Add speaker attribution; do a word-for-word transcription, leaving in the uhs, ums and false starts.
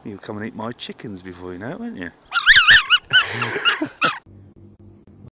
Speaker 1: You'll come and eat my chickens before you know it, won't you?